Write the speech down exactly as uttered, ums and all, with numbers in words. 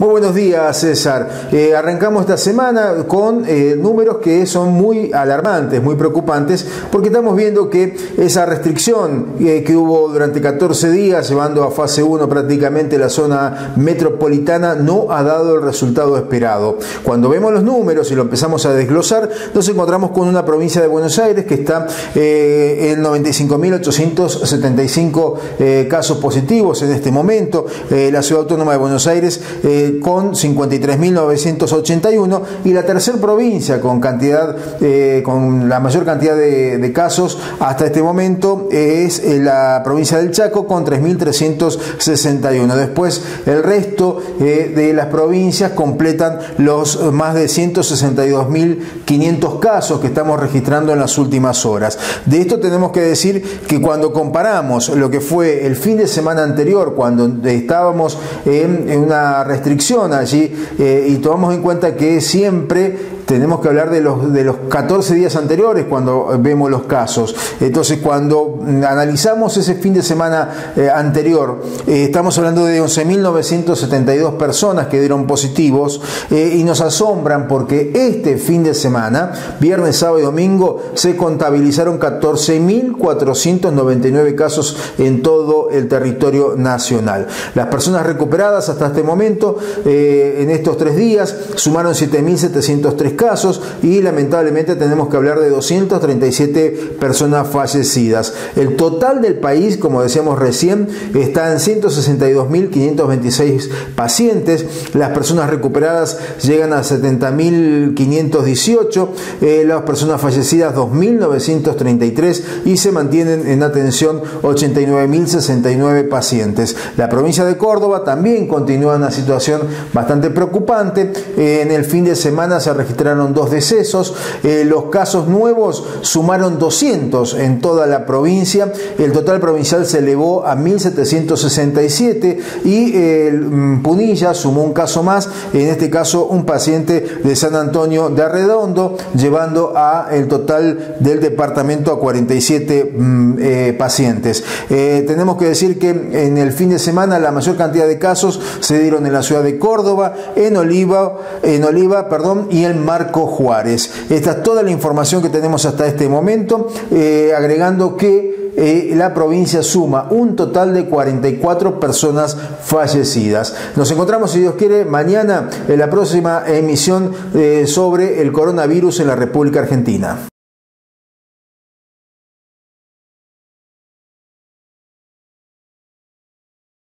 Muy buenos días, César. Eh, arrancamos esta semana con eh, números que son muy alarmantes, muy preocupantes, porque estamos viendo que esa restricción eh, que hubo durante catorce días, llevando a fase uno prácticamente la zona metropolitana, no ha dado el resultado esperado. Cuando vemos los números y lo empezamos a desglosar, nos encontramos con una provincia de Buenos Aires que está eh, en noventa y cinco mil ochocientos setenta y cinco eh, casos positivos en este momento. Eh, la Ciudad Autónoma de Buenos Aires eh, con cincuenta y tres mil novecientos ochenta y uno, y la tercera provincia con cantidad eh, con la mayor cantidad de, de casos hasta este momento es eh, la provincia del Chaco con tres mil trescientos sesenta y uno. Después el resto eh, de las provincias completan los más de ciento sesenta y dos mil quinientos casos que estamos registrando en las últimas horas. De esto tenemos que decir que cuando comparamos lo que fue el fin de semana anterior, cuando estábamos en, en una restricción allí eh, y tomamos en cuenta que siempre tenemos que hablar de los, de los catorce días anteriores cuando vemos los casos. Entonces, cuando analizamos ese fin de semana eh, anterior, eh, estamos hablando de once mil novecientos setenta y dos personas que dieron positivos eh, y nos asombran porque este fin de semana, viernes, sábado y domingo, se contabilizaron catorce mil cuatrocientos noventa y nueve casos en todo el territorio nacional. Las personas recuperadas hasta este momento, eh, en estos tres días, sumaron siete mil setecientos tres casos y lamentablemente tenemos que hablar de doscientas treinta y siete personas fallecidas. El total del país, como decíamos recién, está en ciento sesenta y dos mil quinientos veintiséis pacientes. Las personas recuperadas llegan a setenta mil quinientos dieciocho, eh, las personas fallecidas dos mil novecientos treinta y tres y se mantienen en atención ochenta y nueve mil sesenta y nueve pacientes. La provincia de Córdoba también continúa en una situación bastante preocupante. Eh, en el fin de semana se registraron dos decesos, eh, los casos nuevos sumaron doscientos en toda la provincia, el total provincial se elevó a mil setecientos sesenta y siete y eh, Punilla sumó un caso más, en este caso un paciente de San Antonio de Arredondo, llevando a el total del departamento a cuarenta y siete mm, eh, pacientes. Eh, tenemos que decir que en el fin de semana la mayor cantidad de casos se dieron en la ciudad de Córdoba, en Oliva, en Oliva, perdón, y en Marco Juárez. Esta es toda la información que tenemos hasta este momento, eh, agregando que eh, la provincia suma un total de cuarenta y cuatro personas fallecidas. Nos encontramos, si Dios quiere, mañana en la próxima emisión eh, sobre el coronavirus en la República Argentina.